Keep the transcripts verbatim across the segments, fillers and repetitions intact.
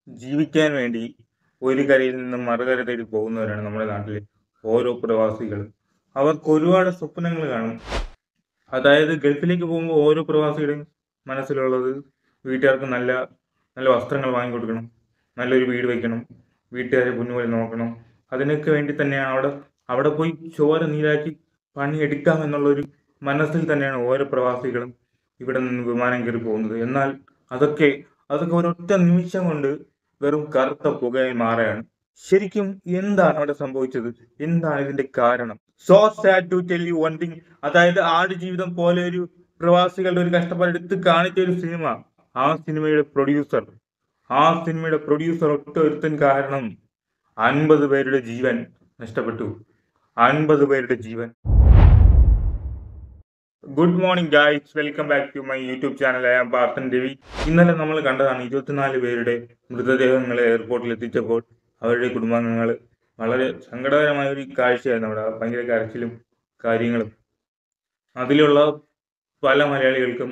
ജീവിക്കാൻ വേണ്ടി ഒരു കരയിൽ നിന്നും മറുകര തേടി പോകുന്നവരാണ് നമ്മുടെ നാട്ടിലെ ഓരോ പ്രവാസികളും. അവർക്ക് ഒരുപാട് സ്വപ്നങ്ങൾ കാണും. അതായത് ഗൾഫിലേക്ക് പോകുമ്പോൾ ഓരോ പ്രവാസിയുടെയും മനസ്സിലുള്ളത് വീട്ടുകാർക്ക് നല്ല നല്ല വസ്ത്രങ്ങൾ വാങ്ങിക്കൊടുക്കണം, നല്ലൊരു വീട് വെക്കണം, വീട്ടുകാരെ പൊന്നുപോലെ നോക്കണം. അതിനൊക്കെ വേണ്ടി തന്നെയാണ് അവിടെ അവിടെ പോയി ചോര നീരാക്കി പണിയെടുക്കാം എന്നുള്ളൊരു മനസ്സിൽ തന്നെയാണ് ഓരോ പ്രവാസികളും ഇവിടെ നിന്ന് വിമാനം കയറി പോകുന്നത്. എന്നാൽ അതൊക്കെ അതൊക്കെ ഒരൊറ്റ നിമിഷം കൊണ്ട് വെറും കറുത്ത പുകയായി മാറുകയാണ്. ശരിക്കും എന്താണ് അവിടെ സംഭവിച്ചത്? എന്താണ് ഇതിന്റെ കാരണം? So sad to tell you one thing. അതായത് ആടുജീവിതം പോലെ ഒരു പ്രവാസികളുടെ ഒരു കഷ്ടപ്പാട് എടുത്ത് കാണിച്ച ഒരു സിനിമ, ആ സിനിമയുടെ പ്രൊഡ്യൂസർ ആ സിനിമയുടെ പ്രൊഡ്യൂസർ ഒറ്റ ഒരുത്തൻ കാരണം അൻപത് പേരുടെ ജീവൻ നഷ്ടപ്പെട്ടു. അൻപത് പേരുടെ ജീവൻ. Good morning guys, welcome back to my YouTube channel. I am Parthan Ravi. ഇന്നലെ നമ്മൾ കണ്ടതാണ് ഇരുപത്തിനാല് പേരുടെ മൃതദേഹങ്ങളെ എയർപോർട്ടിൽ എത്തിച്ചപ്പോൾ അവരുടെ കുടുംബാംഗങ്ങൾ വളരെ സങ്കടകരമായ ഒരു കാഴ്ചയായിരുന്നു. അവിടെ ഭയങ്കര കരച്ചിലും കാര്യങ്ങളും. അതിലുള്ള പല മലയാളികൾക്കും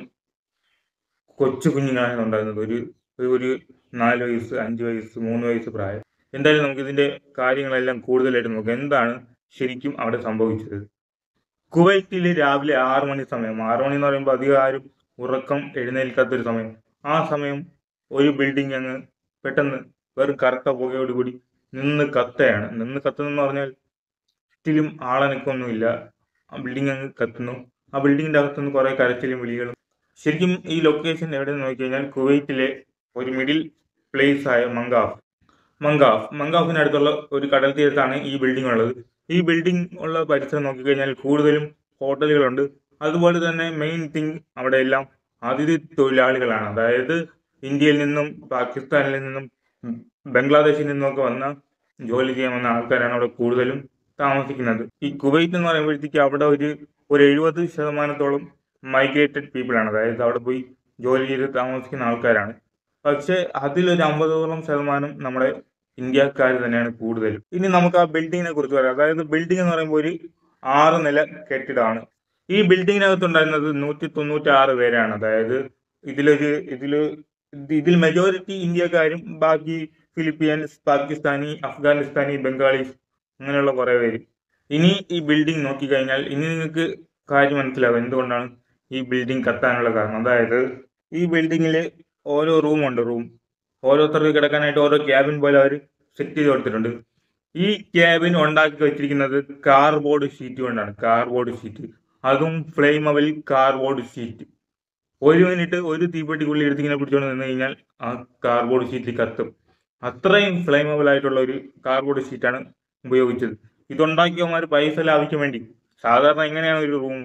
കൊച്ചു കുഞ്ഞുങ്ങളാണ് ഉണ്ടായിരുന്നത്. ഒരു ഒരു നാല് വയസ്സ്, അഞ്ച് വയസ്സ്, മൂന്ന് വയസ്സ് പ്രായം. എന്തായാലും നമുക്ക് ഇതിന്റെ കാര്യങ്ങളെല്ലാം കൂടുതലായിട്ട് നോക്കാം. എന്താണ് ശരിക്കും അവിടെ സംഭവിച്ചത്? കുവൈറ്റിൽ രാവിലെ ആറു മണി സമയം. ആറു മണി എന്ന് പറയുമ്പോൾ അധികം ആരും ഉറക്കം എഴുന്നേൽക്കാത്തൊരു സമയം. ആ സമയം ഒരു ബിൽഡിംഗ് അങ്ങ് പെട്ടെന്ന് വെറും കറുത്ത പുകയോടുകൂടി നിന്ന് കത്തയാണ്. നിന്ന് കത്തുന്നെന്ന് പറഞ്ഞാൽ ചുറ്റിലും ആളനക്കൊന്നുമില്ല. ആ ബിൽഡിംഗ് അങ്ങ് കത്തുന്നു. ആ ബിൽഡിങ്ങിന്റെ അകത്തുനിന്ന് കുറെ കരച്ചിലും വിളികളും. ശരിക്കും ഈ ലൊക്കേഷൻ എവിടെ നിന്ന് നോക്കിക്കഴിഞ്ഞാൽ കുവൈറ്റിലെ ഒരു മിഡിൽ പ്ലേസ് ആയ മങ്കാഫ് മങ്കാഫ് മങ്കാഫിനടുത്തുള്ള ഒരു കടൽ തീരത്താണ് ഈ ബിൽഡിംഗ് ഉള്ളത്. ഈ ബിൽഡിംഗ് ഉള്ള പരിസരം നോക്കിക്കഴിഞ്ഞാൽ കൂടുതലും ഹോട്ടലുകളുണ്ട്. അതുപോലെ തന്നെ മെയിൻ തിങ് അവിടെ എല്ലാം അതിഥി തൊഴിലാളികളാണ്. അതായത് ഇന്ത്യയിൽ നിന്നും പാകിസ്ഥാനിൽ നിന്നും ബംഗ്ലാദേശിൽ നിന്നുമൊക്കെ വന്ന ജോലി ചെയ്യാൻ വന്ന ആൾക്കാരാണ് അവിടെ കൂടുതലും താമസിക്കുന്നത്. ഈ കുവൈറ്റ് എന്ന് പറയുമ്പോഴത്തേക്ക് അവിടെ ഒരു ഒരു എഴുപത് ശതമാനത്തോളം മൈഗ്രേറ്റഡ് പീപ്പിൾ ആണ്. അതായത് അവിടെ പോയി ജോലി ചെയ്ത് താമസിക്കുന്ന ആൾക്കാരാണ്. പക്ഷെ അതിലൊരു അമ്പതോളം ശതമാനം നമ്മുടെ ഇന്ത്യക്കാർ തന്നെയാണ് കൂടുതലും. ഇനി നമുക്ക് ആ ബിൽഡിങ്ങിനെ കുറിച്ച് പറയാം. അതായത് ബിൽഡിംഗ് എന്ന് പറയുമ്പോൾ ഒരു ആറ് നില കെട്ടിടമാണ്. ഈ ബിൽഡിങ്ങിനകത്തുണ്ടായിരുന്നത് നൂറ്റി തൊണ്ണൂറ്റി ആറ് പേരാണ്. അതായത് ഇതിലൊരു ഇതില് ഇതിൽ മെജോറിറ്റി ഇന്ത്യക്കാരും ബാക്കി ഫിലിപ്പീൻസ്, പാകിസ്ഥാനി, അഫ്ഗാനിസ്ഥാനി, ബംഗാളീസ്, അങ്ങനെയുള്ള കുറെ പേര്. ഇനി ഈ ബിൽഡിംഗ് നോക്കിക്കഴിഞ്ഞാൽ ഇനി നിങ്ങൾക്ക് കാര്യം മനസ്സിലാവും എന്തുകൊണ്ടാണ് ഈ ബിൽഡിംഗ് കത്താനുള്ള കാരണം. അതായത് ഈ ബിൽഡിങ്ങില് ഓരോ റൂമുണ്ട്. റൂം ഓരോരുത്തർക്ക് കിടക്കാനായിട്ട് ഓരോ ക്യാബിൻ പോലെ അവർ സെറ്റ് ചെയ്ത് കൊടുത്തിട്ടുണ്ട്. ഈ ക്യാബിൻ ഉണ്ടാക്കി വെച്ചിരിക്കുന്നത് കാർബോർഡ് ഷീറ്റ് കൊണ്ടാണ്. കാർബോർഡ് ഷീറ്റ്, അതും ഫ്ലെയിമബിൾ കാർബോർഡ് ഷീറ്റ്. ഒരു മിനിറ്റ് ഒരു തീപ്പെട്ടിക്കുള്ളിൽ എടുത്തിങ്ങനെ പിടിച്ചോണ്ട് നിന്ന് കഴിഞ്ഞാൽ ആ കാർബോർഡ് ഷീറ്റ് കത്തും. അത്രയും ഫ്ലെയിമബിൾ ആയിട്ടുള്ള ഒരു കാർബോർഡ് ഷീറ്റാണ് ഉപയോഗിച്ചത്. ഇതുണ്ടാക്കിയവന്മാർ പൈസ ലാഭിക്കാൻ വേണ്ടി സാധാരണ എങ്ങനെയാണ് ഒരു റൂം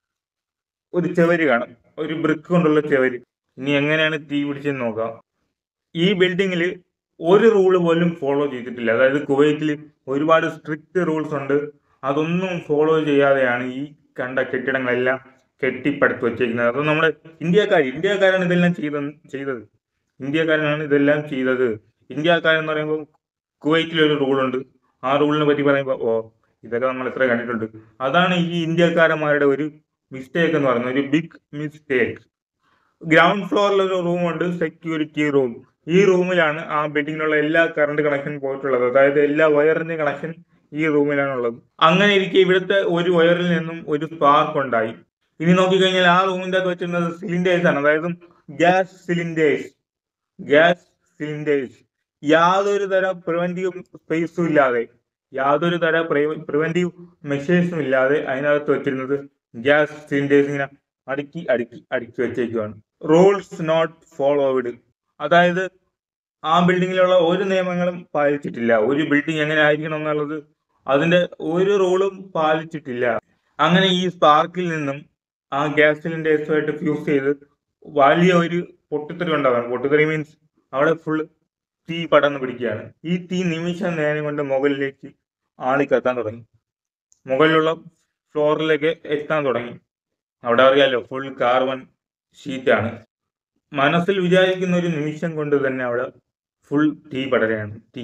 ഒരു ചെവര് കാണും, ഒരു ബ്രിക്ക് കൊണ്ടുള്ള ചെവര്. ഇനി എങ്ങനെയാണ് തീ പിടിച്ചെന്ന് നോക്കാം. ഈ ബിൽഡിങ്ങിൽ ഒരു റൂള് പോലും ഫോളോ ചെയ്തിട്ടില്ല. അതായത് കുവൈറ്റിൽ ഒരുപാട് സ്ട്രിക്റ്റ് റൂൾസ് ഉണ്ട്. അതൊന്നും ഫോളോ ചെയ്യാതെയാണ് ഈ കണ്ട കെട്ടിടങ്ങളെല്ലാം കെട്ടിപ്പടുത്ത് വെച്ചേക്കുന്നത്. അത് നമ്മുടെ ഇന്ത്യക്കാർ ഇന്ത്യക്കാരാണ് ഇതെല്ലാം ചെയ്ത ചെയ്തത് ഇന്ത്യക്കാരാണ് ഇതെല്ലാം ചെയ്തത്. ഇന്ത്യക്കാരെന്ന് പറയുമ്പോൾ കുവൈറ്റിലൊരു റൂളുണ്ട്. ആ റൂളിനെ പറ്റി പറയുമ്പോൾ ഓ ഇതൊക്കെ നമ്മൾ എത്ര കണ്ടിട്ടുണ്ട്. അതാണ് ഈ ഇന്ത്യക്കാരന്മാരുടെ ഒരു മിസ്റ്റേക്ക് എന്ന് പറയുന്നത്, ഒരു ബിഗ് മിസ്റ്റേക്ക്. ഗ്രൗണ്ട് ഫ്ലോറിൽ ഒരു റൂമുണ്ട്, സെക്യൂരിറ്റി റൂം. ഈ റൂമിലാണ് ആ ബിൽഡിങ്ങിലുള്ള എല്ലാ കറണ്ട് കണക്ഷൻ പോയിട്ടുള്ളത്. അതായത് എല്ലാ വയറിന്റെ കണക്ഷൻ ഈ റൂമിലാണ് ഉള്ളത്. അങ്ങനെ ഇരിക്കെ ഇവിടുത്തെ ഒരു വയറിൽ നിന്നും ഒരു സ്പാർക്ക് ഉണ്ടായി. ഇനി നോക്കിക്കഴിഞ്ഞാൽ ആ റൂമിന്റെ അകത്ത് വെച്ചിരുന്നത് സിലിണ്ടേഴ്സ് ആണ്. അതായത് ഗ്യാസ് സിലിണ്ടേഴ്സ് ഗ്യാസ് സിലിണ്ടേഴ്സ് യാതൊരു തര പ്രിവെന്റീവ് സ്പേസും ഇല്ലാതെ, യാതൊരു തര പ്രിവെന്റീവ് മെഷേഴ്സും ഇല്ലാതെ അതിനകത്ത് വെച്ചിരുന്നത് ഗ്യാസ് സിലിണ്ടേഴ്സ് ഇങ്ങനെ അടുക്കി അടുക്കി അടുക്കി വെച്ചേക്കുവാണ്. Rules not ഫോളോവിഡ്. അതായത് ആ ബിൽഡിങ്ങിലുള്ള ഒരു നിയമങ്ങളും പാലിച്ചിട്ടില്ല. ഒരു ബിൽഡിംഗ് എങ്ങനെ ആയിരിക്കണം എന്നുള്ളത് അതിന്റെ ഒരു റൂളും പാലിച്ചിട്ടില്ല. അങ്ങനെ ഈ സ്പാർക്കിൽ നിന്നും ആ ഗ്യാസ് സിലിണ്ടേഴ്സുമായിട്ട് ഫ്യൂസ് ചെയ്ത് വലിയ ഒരു പൊട്ടിത്തെറി ഉണ്ടാകാണ്. പൊട്ടിത്തെറി മീൻസ് അവിടെ ഫുൾ തീ പടർന്നു പിടിക്കുകയാണ്. ഈ തീ നിമിഷ നേരം കൊണ്ട് മുകളിലേക്ക് ആളിക്കത്താൻ തുടങ്ങി. മുകളിലുള്ള ഫ്ലോറിലേക്ക് എത്താൻ തുടങ്ങി. അവിടെ അറിയാലോ ഫുൾ കാർബൺ ഷീറ്റാണ്. മനസ്സിൽ വിചാരിക്കുന്ന ഒരു നിമിഷം കൊണ്ട് തന്നെ അവിടെ ഫുൾ തീ പടരുകയാണ്. തീ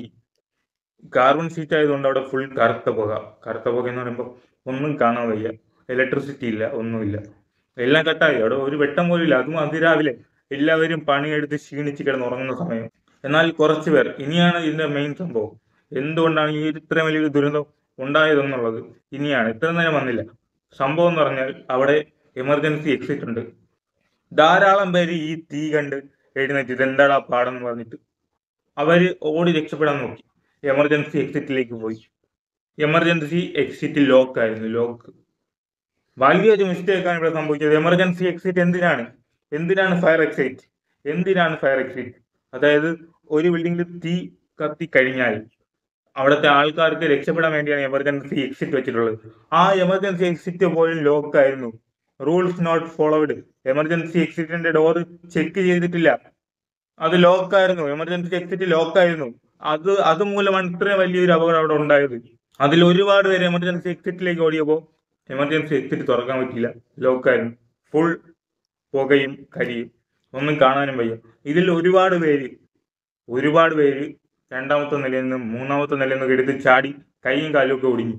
കാർബൺ ഷീറ്റ് ആയതുകൊണ്ട് അവിടെ ഫുൾ കറുത്ത പുക. കറുത്ത പുക എന്ന് പറയുമ്പോൾ ഒന്നും കാണാൻ വയ്യ. ഇലക്ട്രിസിറ്റി ഇല്ല, ഒന്നുമില്ല. എല്ലാം കട്ടായി. അവിടെ ഒരു വെട്ടം പോലും ഇല്ല. അതും അതിരാവിലെ എല്ലാവരും പണിയെടുത്ത് ക്ഷീണിച്ച് കിടന്ന് ഉറങ്ങുന്ന സമയം. എന്നാൽ കുറച്ച് പേർ, ഇനിയാണ് ഇതിന്റെ മെയിൻ സംഭവം, എന്തുകൊണ്ടാണ് ഈ ഇത്രയും വലിയൊരു ദുരന്തം ഉണ്ടായതെന്നുള്ളത് ഇനിയാണ്, ഇത്ര നേരം വന്നില്ല. സംഭവം എന്ന് പറഞ്ഞാൽ അവിടെ എമർജൻസി എക്സിറ്റ് ഉണ്ട്. ധാരാളം പേര് ഈ തീ കണ്ട് എഴുന്നേറ്റ് ഇതെന്താടാ പാടെന്ന് പറഞ്ഞിട്ട് അവര് ഓടി രക്ഷപ്പെടാൻ നോക്കി. എമർജൻസി എക്സിറ്റിലേക്ക് പോയി. എമർജൻസി എക്സിറ്റ് ലോക്ക് ആയിരുന്നു, ലോക്ക്. വലിയൊരു മിസ്റ്റേക്കാണ് ഇവിടെ സംഭവിച്ചത്. എമർജൻസി എക്സിറ്റ് എന്തിനാണ് എന്തിനാണ് ഫയർ എക്സിറ്റ് എന്തിനാണ് ഫയർ എക്സിറ്റ് അതായത് ഒരു ബിൽഡിംഗിൽ തീ കത്തി കഴിഞ്ഞാൽ അവിടുത്തെ ആൾക്കാർക്ക് രക്ഷപ്പെടാൻ വേണ്ടിയാണ് എമർജൻസി എക്സിറ്റ് വെച്ചിട്ടുള്ളത്. ആ എമർജൻസി എക്സിറ്റ് പോലും ലോക്ക് ആയിരുന്നു. Rules not followed. എമർജൻസി എക്സിറ്റിന്റെ ഡോർ ചെക്ക് ചെയ്തിട്ടില്ല, അത് ലോക്കായിരുന്നു. Emergency exit ലോക്കായിരുന്നു. അത് അതുമൂലമാണ് ഇത്രയും വലിയൊരു അപകടം അവിടെ ഉണ്ടായത്. അതിൽ ഒരുപാട് പേര് എമർജൻസി എക്സിറ്റിലേക്ക് ഓടിയപ്പോൾ എമർജൻസി എക്സിറ്റ് തുറക്കാൻ പറ്റില്ല, ലോക്കായിരുന്നു. ഫുൾ പുകയും കരിയും, ഒന്നും കാണാനും വയ്യ. ഇതിൽ ഒരുപാട് പേര് ഒരുപാട് പേര് രണ്ടാമത്തെ നിലയിൽ നിന്നും മൂന്നാമത്തെ നിലയിൽ നിന്നൊക്കെ എടുത്ത് ചാടി കൈയും കാലും ഒക്കെ ഒടിഞ്ഞു.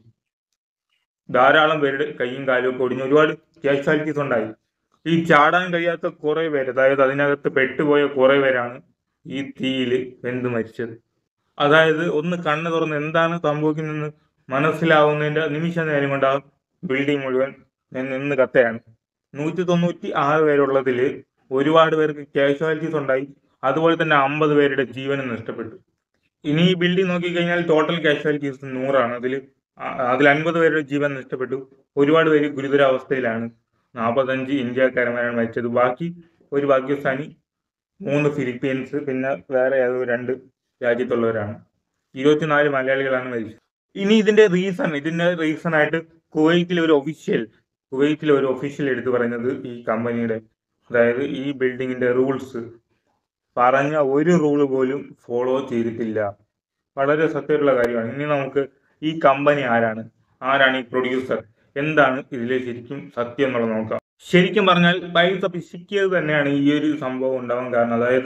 ധാരാളം പേരുടെ കൈയും കാലും ഒക്കെ ഒടിഞ്ഞു. ഒരുപാട് കാഷ്വാലിറ്റീസ് ഉണ്ടായി. ഈ ചാടാൻ കഴിയാത്ത കുറെ പേര്, അതായത് അതിനകത്ത് പെട്ടുപോയ കുറെ പേരാണ് ഈ തീയിൽ വെന്ത് മരിച്ചത്. അതായത് ഒന്ന് കണ്ണ് തുറന്ന് എന്താണ് സംഭവിക്കുന്നതെന്ന് മനസ്സിലാവുന്നതിന്റെ നിമിഷ നേരം കൊണ്ട് ആ ബിൽഡിംഗ് മുഴുവൻ നിന്ന് കത്തയാണ്. നൂറ്റി തൊണ്ണൂറ്റി ആറ് പേരുള്ളതിൽ ഒരുപാട് പേർക്ക് കാഷ്വാലിറ്റീസ് ഉണ്ടായി. അതുപോലെ തന്നെ അമ്പത് പേരുടെ ജീവനും നഷ്ടപ്പെട്ടു. ഇനി ഈ ബിൽഡിംഗ് നോക്കിക്കഴിഞ്ഞാൽ ടോട്ടൽ കാഷ്വാലിറ്റീസ് നൂറാണ്. അതിൽ അതിൽ അൻപത് പേരുടെ ജീവൻ നഷ്ടപ്പെട്ടു. ഒരുപാട് പേര് ഗുരുതരാവസ്ഥയിലാണ്. നാൽപ്പത്തഞ്ച് ഇന്ത്യക്കാരന്മാരാണ് മരിച്ചത്. ബാക്കി ഒരു പാകിസ്ഥാനി, മൂന്ന് ഫിലിപ്പീൻസ്, പിന്നെ വേറെ ഏതോ രണ്ട് രാജ്യത്തുള്ളവരാണ്. ഇരുപത്തിനാല് മലയാളികളാണ് മരിച്ചത്. ഇനി ഇതിന്റെ റീസൺ ഇതിന്റെ റീസൺ ആയിട്ട് കുവൈറ്റിലെ ഒരു ഒഫീഷ്യൽ കുവൈറ്റിലെ ഒരു ഒഫീഷ്യൽ എടുത്തു പറയുന്നത് ഈ കമ്പനിയുടെ, അതായത് ഈ ബിൽഡിങ്ങിന്റെ റൂൾസ് പറഞ്ഞ ഒരു റൂള് പോലും ഫോളോ ചെയ്തിട്ടില്ല. വളരെ സത്യമുള്ള കാര്യമാണ്. ഇനി നമുക്ക് ഈ കമ്പനി ആരാണ് ആരാണ് ഈ പ്രൊഡ്യൂസർ, എന്താണ് ഇതിലെ ശരിക്കും സത്യം എന്നുള്ളത് നോക്കാം. ശരിക്കും പറഞ്ഞാൽ പൈസ പിശിക്കിയത് തന്നെയാണ് ഈ ഒരു സംഭവം ഉണ്ടാവാൻ കാരണം. അതായത്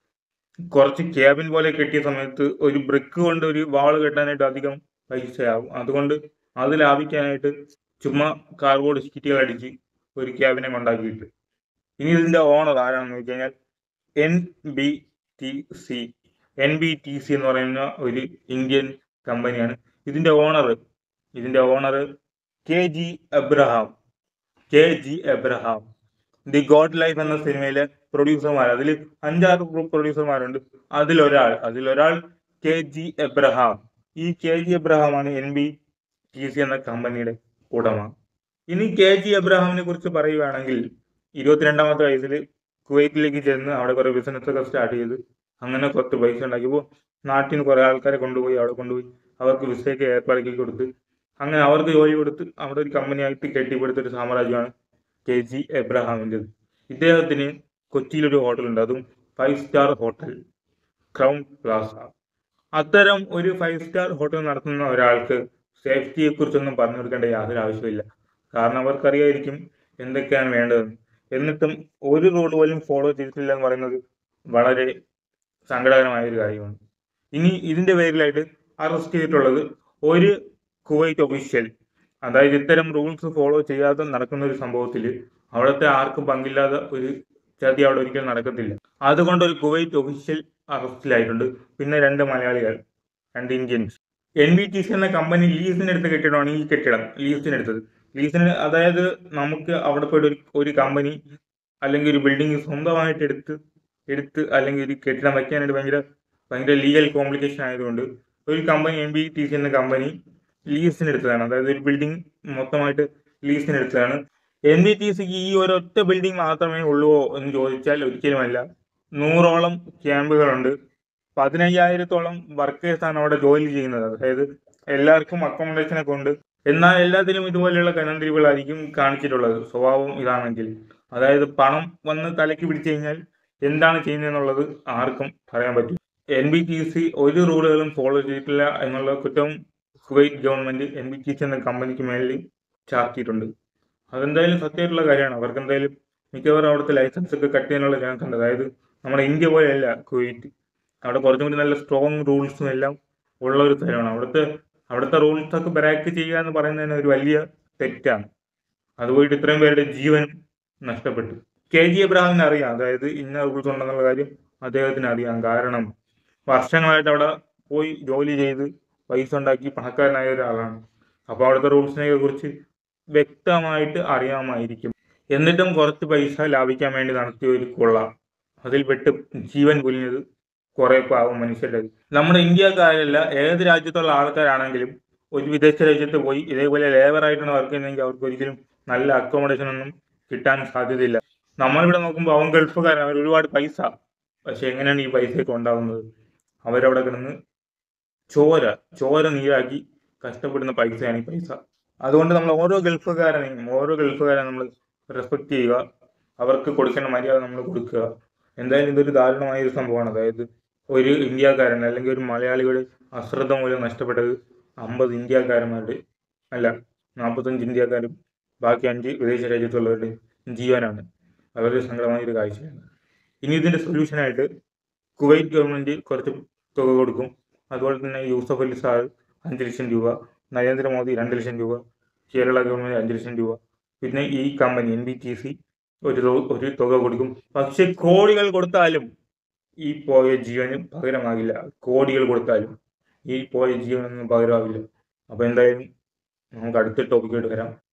കുറച്ച് ക്യാബിൻ പോലെ കെട്ടിയ സമയത്ത് ഒരു ബ്രിക്ക് കൊണ്ട് ഒരു വാള് കെട്ടാനായിട്ട് അധികം പൈസയാവും. അതുകൊണ്ട് അത് ലാഭിക്കാനായിട്ട് ചുമ്മാ കാർബോർഡ് ഷീറ്റുകൾ അടിച്ച് ഒരു ക്യാബിനെ കൊണ്ടാക്കിയിട്ട്. ഇനി ഇതിന്റെ ഓണർ ആരാണെന്ന് വെച്ച് കഴിഞ്ഞാൽ N B T C N B T C എന്ന് പറയുന്ന ഒരു ഇന്ത്യൻ കമ്പനിയാണ്. ഇതിന്റെ ഓണർ ഇതിന്റെ owner K G Abraham K G Abraham the goat life എന്ന സിനിമയിലെ പ്രൊഡ്യൂസർമാർ, അതിൽ അഞ്ചാറ് പ്രൊഡ്യൂസർമാരുണ്ട്. അതിലൊരാൾ അതിലൊരാൾ കെ ജി എബ്രഹാം. ഈ കെ ജി എബ്രഹാമാണ് എൻ ബി ടി സി എന്ന കമ്പനിയുടെ ഉടമ. ഇനി കെ ജി എബ്രഹാമിനെ കുറിച്ച് പറയുകയാണെങ്കിൽ ഇരുപത്തിരണ്ടാമത്തെ വയസ്സിൽ കുവൈറ്റിലേക്ക് ചെന്ന് അവിടെ കുറെ ബിസിനസ് ഒക്കെ സ്റ്റാർട്ട് ചെയ്ത് അങ്ങനെ കുറച്ച് പൈസ ഉണ്ടാക്കിയപ്പോൾ നാട്ടിൽ നിന്ന് കുറെ ആൾക്കാരെ കൊണ്ടുപോയി അവിടെ കൊണ്ടുപോയി അവർക്ക് വിസയൊക്കെ ഏർപ്പാടാക്കി കൊടുത്ത് അങ്ങനെ അവർക്ക് ജോലി കൊടുത്ത് അവിടെ ഒരു കമ്പനിയായിട്ട് കെട്ടിപ്പടുത്തൊരു സാമ്രാജ്യമാണ് കെ ജി എബ്രഹാമിൻ്റെത്. ഇദ്ദേഹത്തിന് കൊച്ചിയിലൊരു ഹോട്ടലുണ്ട്, അതും five star hotel, crown plaza. അത്തരം ഒരു ഫൈവ് സ്റ്റാർ ഹോട്ടൽ നടത്തുന്ന ഒരാൾക്ക് സേഫ്റ്റിയെ കുറിച്ചൊന്നും പറഞ്ഞു കൊടുക്കേണ്ട യാതൊരു ആവശ്യമില്ല. കാരണം അവർക്കറിയായിരിക്കും എന്തൊക്കെയാണ് വേണ്ടതെന്ന്. എന്നിട്ടും ഒരു റൂൾ പോലും ഫോളോ ചെയ്തിട്ടില്ല എന്ന് പറയുന്നത് വളരെ സങ്കടകരമായ ഒരു കാര്യമാണ്. ഇനി ഇതിന്റെ പേരിലായിട്ട് അറസ്റ്റ് ചെയ്തിട്ടുള്ളത് ഒരു കുവൈറ്റ് ഒഫീഷ്യൽ. അതായത് ഇത്തരം റൂൾസ് ഫോളോ ചെയ്യാതെ നടക്കുന്ന ഒരു സംഭവത്തിൽ അവിടുത്തെ ആർക്കും പങ്കില്ലാതെ ഒരു ചതി അവിടെ ഒരിക്കലും നടക്കത്തില്ല. അതുകൊണ്ട് ഒരു കുവൈറ്റ് ഒഫീഷ്യൽ അറസ്റ്റിലായിട്ടുണ്ട്. പിന്നെ രണ്ട് മലയാളികൾ, രണ്ട് Indians. N B T C എന്ന കമ്പനി ലീസിനെടുത്ത കെട്ടിടമാണ് ഈ കെട്ടിടം. ലീസിനെടുത്തത് ലീസിന് അതായത് നമുക്ക് അവിടെ പോയിട്ട് ഒരു ഒരു കമ്പനി അല്ലെങ്കിൽ ഒരു ബിൽഡിംഗ് സ്വന്തമായിട്ട് എടുത്ത് എടുത്ത് അല്ലെങ്കിൽ ഒരു കെട്ടിടം വയ്ക്കാനായിട്ട് ഭയങ്കര ഭയങ്കര ലീഗൽ കോംപ്ലിക്കേഷൻ ആയതുകൊണ്ട് ഒരു company N B T C എന്ന കമ്പനി ലീസിനെടുത്തതാണ്. അതായത് ഒരു ബിൽഡിംഗ് മൊത്തമായിട്ട് ലീസിനെടുത്തതാണ്. എൻ ബി ടി സിക്ക് ഈ ഒരൊറ്റ ബിൽഡിംഗ് മാത്രമേ ഉള്ളുവോ എന്ന് ചോദിച്ചാൽ ഒരിക്കലുമല്ല. നൂറോളം ക്യാമ്പുകളുണ്ട്, പതിനയ്യായിരത്തോളം വർക്കേഴ്സാണ് അവിടെ ജോലി ചെയ്യുന്നത്. അതായത് എല്ലാവർക്കും അക്കോമഡേഷനൊക്കെ ഉണ്ട്. എന്നാൽ എല്ലാത്തിലും ഇതുപോലെയുള്ള കനന്തിരിവുകളായിരിക്കും കാണിച്ചിട്ടുള്ളത്. സ്വഭാവം ഇതാണെങ്കിൽ, അതായത് പണം വന്ന് തലയ്ക്ക് പിടിച്ചു കഴിഞ്ഞാൽ എന്താണ് ചെയ്യുന്നതെന്നുള്ളത് ആർക്കും പറയാൻ പറ്റും. എൻ ബി ടി സി ഒരു റൂളുകളും ഫോളോ ചെയ്തിട്ടില്ല എന്നുള്ള കുറ്റവും Kuwait government N B T C എന്ന കമ്പനിക്ക് മേലിൽ ചാർത്തിയിട്ടുണ്ട്. അതെന്തായാലും സത്യമായിട്ടുള്ള കാര്യമാണ്. അവർക്ക് എന്തായാലും മിക്കവാറും അവിടുത്തെ ലൈസൻസ് ഒക്കെ കട്ട് ചെയ്യാനുള്ള ചാൻസ് ഉണ്ട്. അതായത് നമ്മുടെ ഇന്ത്യ പോലെയല്ല കുവൈറ്റ്. അവിടെ കുറച്ചും കൂടി നല്ല സ്ട്രോങ് റൂൾസും എല്ലാം ഉള്ള ഒരു സ്ഥലമാണ്. അവിടുത്തെ അവിടുത്തെ റൂൾസ് ഒക്കെ ബ്രേക്ക് ചെയ്യുക എന്ന് പറയുന്നതിന് ഒരു വലിയ തെറ്റാണ്. അതുപോയിട്ട് ഇത്രയും പേരുടെ ജീവൻ നഷ്ടപ്പെട്ടു. കെ ജി എബ്രഹാമിന് അറിയാം, അതായത് ഇന്ന റൂൾസ് ഉണ്ടെന്നുള്ള കാര്യം അദ്ദേഹത്തിന് അറിയാം. കാരണം വർഷങ്ങളായിട്ട് അവിടെ പോയി ജോലി ചെയ്ത് പൈസ ഉണ്ടാക്കി പണക്കാരനായ ഒരാളാണ്. അപ്പോൾ അവിടുത്തെ റൂൾസിനെ കുറിച്ച് വ്യക്തമായിട്ട് അറിയാമായിരിക്കും. എന്നിട്ടും കുറച്ച് പൈസ ലാഭിക്കാൻ വേണ്ടി നടത്തിയ ഒരു കൊള്ള, അതിൽ പെട്ട് ജീവൻ പൊലിഞ്ഞത് കുറെ പാവം മനുഷ്യരുടെ. നമ്മുടെ ഇന്ത്യക്കാരല്ല, ഏത് രാജ്യത്തുള്ള ആൾക്കാരാണെങ്കിലും ഒരു വിദേശ രാജ്യത്ത് പോയി ഇതേപോലെ ലേബറായിട്ടാണ് വർക്ക് ചെയ്യുന്നതെങ്കിൽ അവർക്ക് ഒരിക്കലും നല്ല അക്കോമഡേഷൻ ഒന്നും കിട്ടാൻ സാധ്യതയില്ല. നമ്മളിവിടെ നോക്കുമ്പോൾ അവൻ ഗൾഫുകാരൻ, അവർ ഒരുപാട് പൈസ, പക്ഷെ എങ്ങനെയാണ് ഈ പൈസയൊക്കെ ഉണ്ടാകുന്നത്? അവരവിടെ കിടന്ന് ചോര ചോര നീരാക്കി കഷ്ടപ്പെടുന്ന പൈസയാണ് ഈ പൈസ. അതുകൊണ്ട് നമ്മൾ ഓരോ ഗൾഫുകാരനെയും ഓരോ ഗൾഫുകാരെ നമ്മൾ റെസ്പെക്ട് ചെയ്യുക, അവർക്ക് കൊടുക്കേണ്ട മര്യാദ നമ്മൾ കൊടുക്കുക. എന്തായാലും ഇതൊരു ദാരുണമായ ഒരു സംഭവമാണ്. അതായത് ഒരു ഇന്ത്യക്കാരൻ അല്ലെങ്കിൽ ഒരു മലയാളിയുടെ അശ്രദ്ധ മൂലം നഷ്ടപ്പെട്ടത് അമ്പത് ഇന്ത്യക്കാരന്മാരുടെ അല്ല നാൽപ്പത്തഞ്ച് ഇന്ത്യക്കാരും ബാക്കി അഞ്ച് വിദേശ രാജ്യത്തുള്ളവരുടെ ജീവനാണ്. വളരെ സങ്കടമായ ഒരു കാഴ്ചയാണ്. ഇനി ഇതിന്റെ സൊല്യൂഷനായിട്ട് കുവൈറ്റ് ഗവൺമെന്റ് കുറച്ച് തുക കൊടുക്കും. അതുപോലെ തന്നെ യൂസഫ് അലി സാർ അഞ്ച് ലക്ഷം രൂപ, നരേന്ദ്രമോദി രണ്ട് ലക്ഷം രൂപ, കേരള ഗവൺമെന്റ് അഞ്ച് ലക്ഷം രൂപ, പിന്നെ ഈ company N B T C ഒരു ഒരു തുക കൊടുക്കും. പക്ഷെ കോടികൾ കൊടുത്താലും ഈ പോയ ജീവന് പകരമാകില്ല. കോടികൾ കൊടുത്താലും ഈ പോയ ജീവനൊന്നും പകരമാകില്ല. അപ്പൊ എന്തായാലും നമുക്ക് അടുത്ത ടോപ്പിക്കായിട്ട് വരാം.